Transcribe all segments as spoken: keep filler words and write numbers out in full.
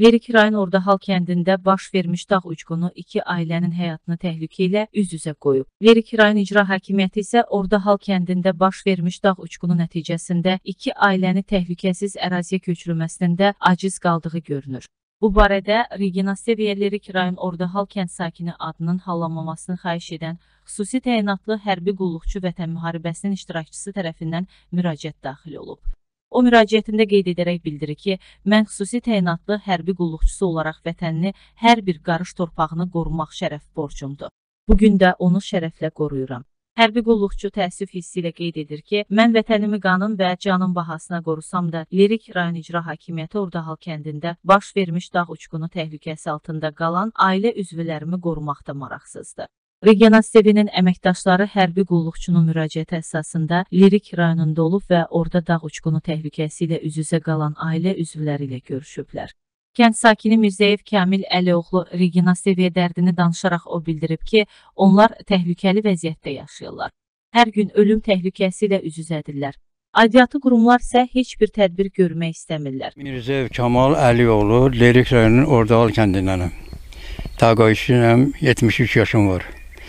Lerik rayon Ordahal kəndində baş vermiş dağ uçqunu iki ailənin həyatını təhlükə ilə üz-üzə qoyub. Lerik rayon İcra Hakimiyyəti isə Ordahal kəndində baş vermiş dağ uçqunu nəticəsində iki ailəni təhlükəsiz əraziyə köçürülməsində aciz qaldığı görünür. Bu barədə Regina Seviye Lerik rayon Ordahal kənd sakini adının hallanmamasını xahiş edən xüsusi təyinatlı hərbi qulluqçu vətən müharibəsinin iştirakçısı tərəfindən müraciət daxil olub. O müraciətində qeyd edərək bildirir ki, mən xüsusi təyinatlı hərbi qulluqçusu olaraq vətənini hər bir qarış torpağını qorumaq şərəf borcumdur. Bugün də onu şərəflə qoruyuram. Hərbi qulluqçu təəssüf hissi ilə qeyd edir ki, mən vətənimi qanım və canım bahasına qorusam da, Lerik rayon İcra Hakimiyyəti Ordahal kəndində baş vermiş dağ uçqunu təhlükəsi altında qalan ailə üzvlərimi qorumaqda maraqsızdır. Regina Seviye'nin əməkdaşları hərbi qulluqçunun müraciəti əsasında Lerik rayonunda olub və orada dağ uçqunu təhlükəsi ilə üz-üzə qalan ailə üzvləri ilə görüşüblər. Kənd sakini Mirzəyev Kamil Əlioğlu Regina Seviye dərdini danışaraq o bildirib ki, onlar təhlükəli vəziyyətdə yaşayırlar. Hər gün ölüm təhlükəsi ilə üz-üzədirlər. Aidiyyatı qurumlar isə heç bir tədbir görmək istəmirlər. Mirzəyev Kamal Əlioğlu Lerik rayonunun Ordahal kəndindənəm. Təqaüdçüyəm, yetmiş üç yaşım var.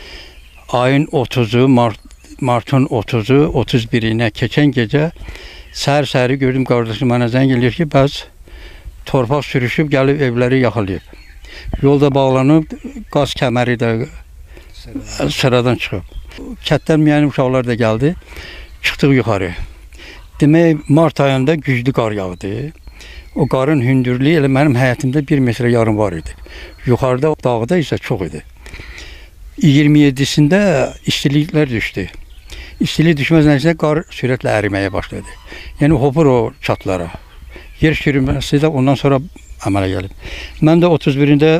Ayın otuzu, Mart, Martın otuzu, otuz birinə keçən gecə səhər-səhəri gördüm, qardaşım mənə zəng edir ki, bəz torpaq sürüşüb, gəlib evləri yaxalayıb. Yolda bağlanıb, qaz kəməri də sıradan çıxıb. Kətdən müəyyən uşaqlar da gəldi, çıxdıq yuxarı. Demək, Mart ayında güclü qar yağdı. O qarın hündürlüyü elə mənim həyətimdə bir metrə yarım var idi. Yuxarıda, dağda isə çox idi. iyirmi yeddisində istiliklər düşdü. İstilik düşməz nəticəsində qar sürətlə əriməyə başladı. Yəni hopur o çatlara. Yer sürülməsi də ondan sonra əmələ gəlib. Mən də otuz birində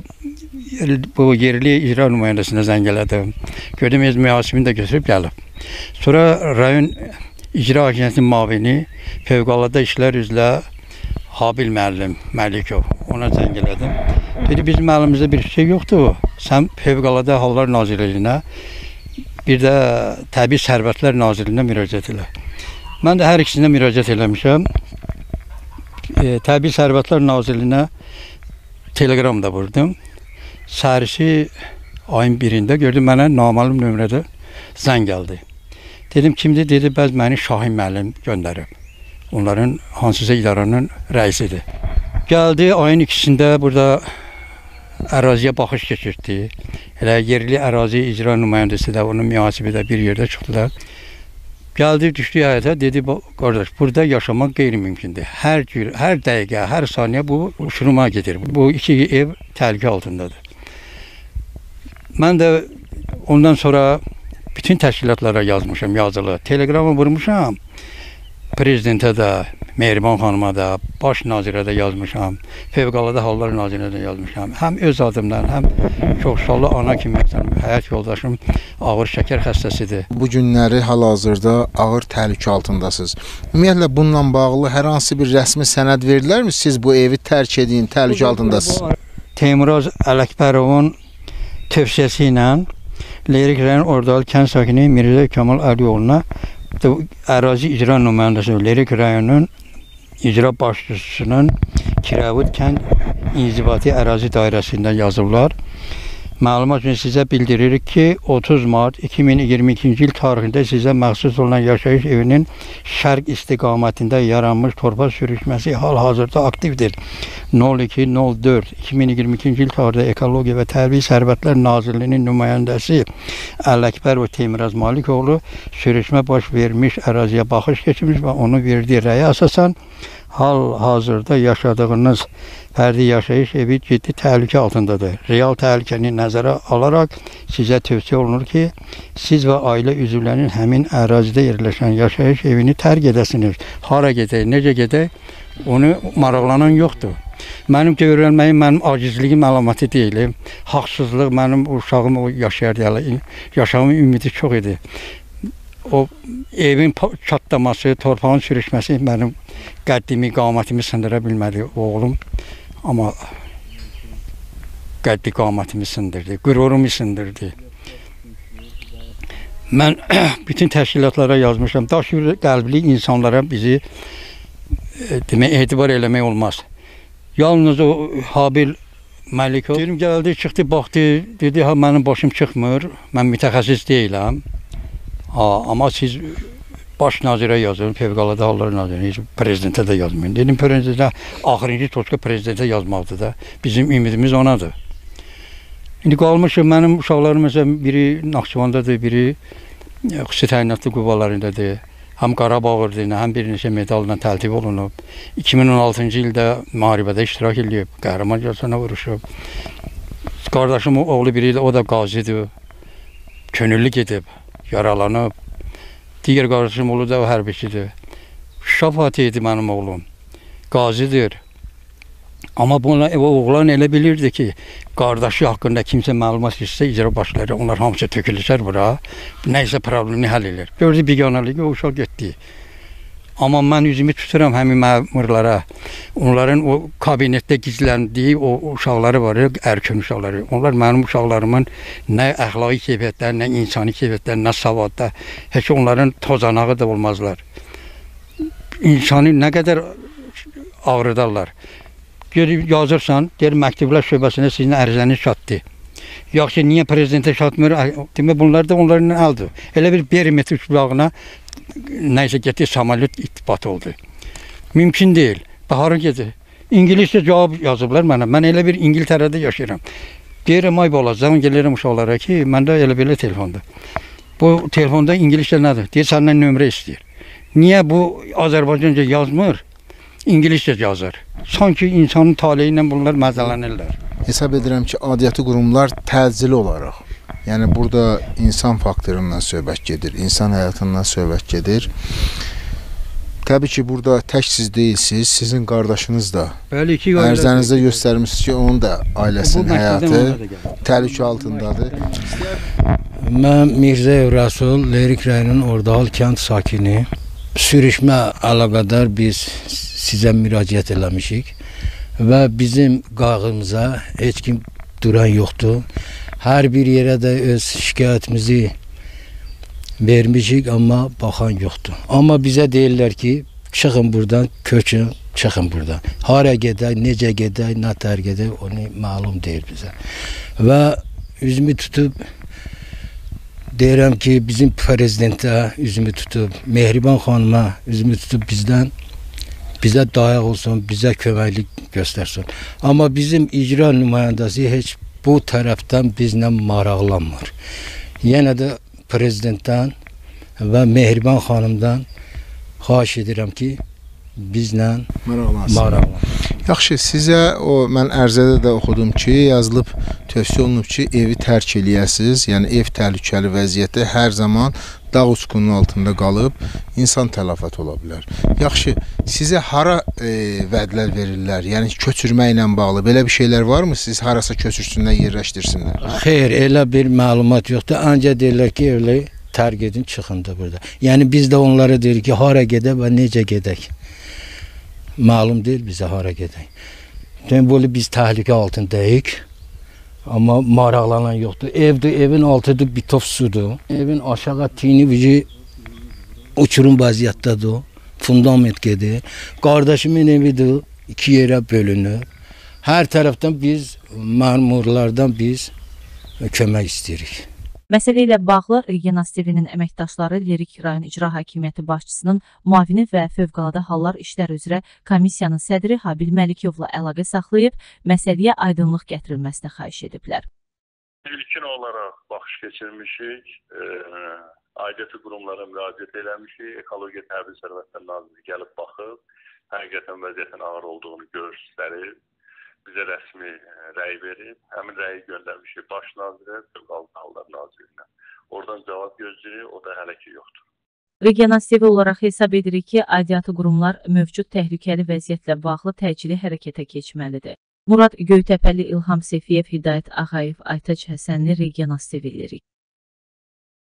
bu yerli icra nümayəndəsinə zəng elədim. Gördüm, ez mühasibini də götürüb gəlib. Sonra rayon icra hakimiyyətinin mavini Fövqəladə İşlər üzrə Habil müəllim Məlikov, ona zəng elədim. Dedi, bizim əlimizdə bir şey yoxdur. Sən Fövqəladə Hallar Nazirliyinə, bir də Təbii Sərvətlər Nazirliyinə müraciət elə. Mən də hər ikisində müraciət eləmişəm. E, Təbii Sərvətlər Nazirliyinə telegram da vurdum. Səhərisi ayın birində gördüm, mənə naməlum nömrədə zəng gəldi. Dedim, kimdir? Dedi, bəz məni Şahin müəllim göndərib. Onların hansısa idaranın rəisidir. Gəldi, ayın ikisində burada əraziyə baxış keçirdi. Elə yerli ərazi icra nümayəndəsi də, onun mühasibi də bir yerdə çıxdılar. Gəldi, düşdü həyətə, dedi, qardaş, burada yaşamaq qeyri-mümkündür. Hər gün, hər dəqiqə, hər saniyə bu uçuruma gedir. Bu iki ev təhlükə altındadır. Mən də ondan sonra bütün təşkilatlara yazmışam, yazılı. Telegramı vurmuşam. Prezidentə də, Mehriban xanıma da, baş nazirə də yazmışam, Fövqəladə Hallar Nazirinə də yazmışam. Həm öz adımdan, həm çoxşallı ana kimi həyat yoldaşım ağır şəkər xəstəsidir. Bu günləri hal-hazırda ağır təhlükə altındasınız. Ümumiyyətlə, bununla bağlı hər hansı bir rəsmi sənəd verilərmi? Siz bu evi tərk edin, təhlükə altındasınız. Teymuraz Ələkbərovun tövsiyəsi ilə Lerik rayon Ordahal kənd sakini Mirzəyev Kamal Əlioğlu'na ərazi icra nümayəndəsi Lerik rayonunun icra başçısının Kiravut kənd inzibati ərazi dairəsində yazıblar. Məlumat üçün sizə bildiririk ki, otuz mart iki min iyirmi ikinci il tarixində sizə məxsus olan yaşayış evinin şərq istiqamətində yaranmış torpaq sürüşməsi hal-hazırda aktivdir. nol iki nol dörd iki min iyirmi ikinci il tarixində Ekologiya və Təbii Sərvətlər Nazirliyinin nümayəndəsi Ələkbərov Teymuraz Malikoğlu sürüşmə baş vermiş əraziyə baxış keçirmiş və onu verdiyi rəyə əsasən hal-hazırda yaşadığınız fərdi yaşayış evi ciddi təhlükə altındadır. Real təhlükəni nəzərə alaraq sizə tövsiyə olunur ki, siz və ailə üzvlərinin həmin ərazidə yerləşən yaşayış evini tərk edəsiniz. Hara gedək, necə gedək, onu maraqlanan yoxdur. Mənim görülməyim, mənim acizliyim əlaməti deyil. Haqsızlıq, mənim uşağım o yaşayardı, yaşamın ümidi çox idi. O evin çatlaması, torpağın sürüşməsi mənim qəddimi, qamətimi sındıra bilmədi oğlum. Amma qəddi qamətimi sındırdı, qürurumu sındırdı. Mən bütün təşkilatlara yazmışam, daş qəlbli insanlara bizi demək, etibar eləmək olmaz. Yalnız o Habil Məlikov dedim, gəldi, çıxdı, baxdı, dedi, ha mənim başım çıxmır, mən mütəxəssis deyiləm. Ha, amma siz baş nazirə yazın, Fövqəladə Hallar Nazirə, heç prezidentə də yazmayın. Dedim, prezidentə, axırıncı toçka prezidentə yazmaqdır da. Bizim ümidimiz onadır. İndi qalmışım, mənim uşaqlarım məsələn, biri Naxçıvandadır, biri xüsusi təyinatlı qüvvələrindədir. Həm Qarabağırdır, həm bir neçə medalla təltif olunub. iki min on altıncı ildə müharibədə iştirak edib, qəhrəmancasına vuruşub. Qardaşım oğlu biri ilə, o da qazidir, könüllü gedib, yaralanıb. Digər qardaşım oğlu da o hərbiçidir. Şuşa Fatihdir mənim oğlum, qazidir. Amma bunlar, o oğlan elə bilirdi ki, qardaşı haqqında kimsə məlumat istəyirsə icra başları, onlar hamısı tökülüşər bura, nəysə problemini həll edir. Gördü biganəliyi, o uşaq getdi. Amma mən üzümü tuturam həmin məmurlara, onların o kabinetdə gizləndiyi o uşaqları var, ərkən uşaqları. Onlar mənim uşaqlarımın nə əxlaqi keyfiyyətlər, nə insani keyfiyyətlər, nə savadda, heç onların tozanağı da olmazlar. İnsanı nə qədər ağrıdarlar. Görüb yazırsan, deyir məktəblər şöbəsinə sizin ərizəniz çatdı. Yaxşı, niyə prezidentə çatmır? Demək, bunlar da onların əldir. Elə bir perimetr uçulağına nəysə getdi, samolyot ittibat oldu. Mümkün deyil. Baharı gecə. İngiliscə cavab yazıblar mənə. Mən elə bir İngiltərədə yaşayıram. Deyirəm, ay balacağım, gəlirəm uşaqlara ki, məndə elə belə telefondur. Bu telefonda İngiliscə nədir? Deyir, səndən nömrə istəyir. Niyə bu Azərbaycanca yazmır? İngiliscə yazır. Sanki insanın taleyi ilə bunlar məzələnirlər. Hesab edirəm ki, adiyyəti qurumlar təcili olaraq, yəni burada insan faktorundan söhbət gedir, insan həyatından söhbət gedir. Təbii ki, burada tək siz deyilsiniz, sizin qardaşınız da Bəli, iki ərzənizdə göstərmişsiniz ki, onun da ailəsinin həyatı təhlükə altındadır. Mən Mirzəyev Rəsul, Lerik rayonunun Ordahal kənd sakini. Sürüşmə əlaqədar biz sizə müraciət eləmişik və bizim qağımıza heç kim duran yoxdur. Hər bir yerə də öz şikayətimizi vermişik, amma baxan yoxdur. Amma bizə deyirlər ki, çıxın buradan, köçün, çıxın buradan. Hara gedək, necə gedək, nə tər gedək, onu məlum deyil bizə. Və üzümü tutub deyirəm ki, bizim prezidentə üzümü tutub, Mehriban xanıma üzümü tutub bizdən, bizə dayaq olsun, bizə köməklik göstərsin. Amma bizim icra nümayəndəsi heç bu tərəfdən bizlə maraqlanmır. Yenə də prezidentdən və Mehriban xanımdan xahiş edirəm ki, bizlə maraqlansın. Yaxşı, sizə o, mən ərzədə də oxudum ki, yazılıb, tövsiyə olunub ki, evi tərk eləyəsiniz, yəni ev təhlükəli vəziyyətdə hər zaman dağ uçqunun altında qalıb, insan tələfat ola bilər. Yaxşı, sizə hara e, vədlər verirlər, yəni köçürməklə bağlı, belə bir şeylər varmı? Siz harasa köçürsünlər, yerləşdirsinlər? Xeyr, elə bir məlumat yoxdur, ancaq deyirlər ki, evli tərk edin, çıxın da burada. Yəni biz də onlara deyirik ki, hara gedək və necə gedək? Malum deyil bizə hara gedək. Demək, böyle biz təhlükə altındayıq, amma maraqlanan yoxdur. Evdir, evin altıdır, bitof sudur. Evin aşağı tini vici uçurum vəziyyətdədir, fundament gedir. Qardaşımın evidir, iki yerə bölünür. Hər tərəfdən biz, məmurlardan biz kömək istəyirik. Məsələ ilə bağlı Regional T V-nin əməkdaşları Lerik rayon İcra Hakimiyyəti başçısının müavini və Fövqəladə Hallar İşləri üzrə komissiyanın sədri Habil Məlikovla əlaqə saxlayıb, məsələyə aydınlıq gətirilməsini xahiş ediblər. İlkin olaraq baxış keçirmişik, e, aidiyyəti qurumlara müraciət eləmişik, Ekologiya Təbii Sərvətlər Naziri gəlib baxıb, həqiqətən vəziyyətin ağır olduğunu göstərib, bizə rəsmi rəy verib, həmin rəyi göndərmişik baş nazirə, Fövqəladə Hallar Nazirinə. Oradan cavab gözləyirik, o da hələ ki yoxdur. Regional T V olaraq hesab edirik ki, aidiyyəti qurumlar mövcud təhlükəli vəziyyətlə bağlı təcili hərəkətə keçməlidir. Murad Göytəpəli, İlham Sefiyev, Hidayət Ağayev, Aytaç Həsənli, Regional T V Lerik.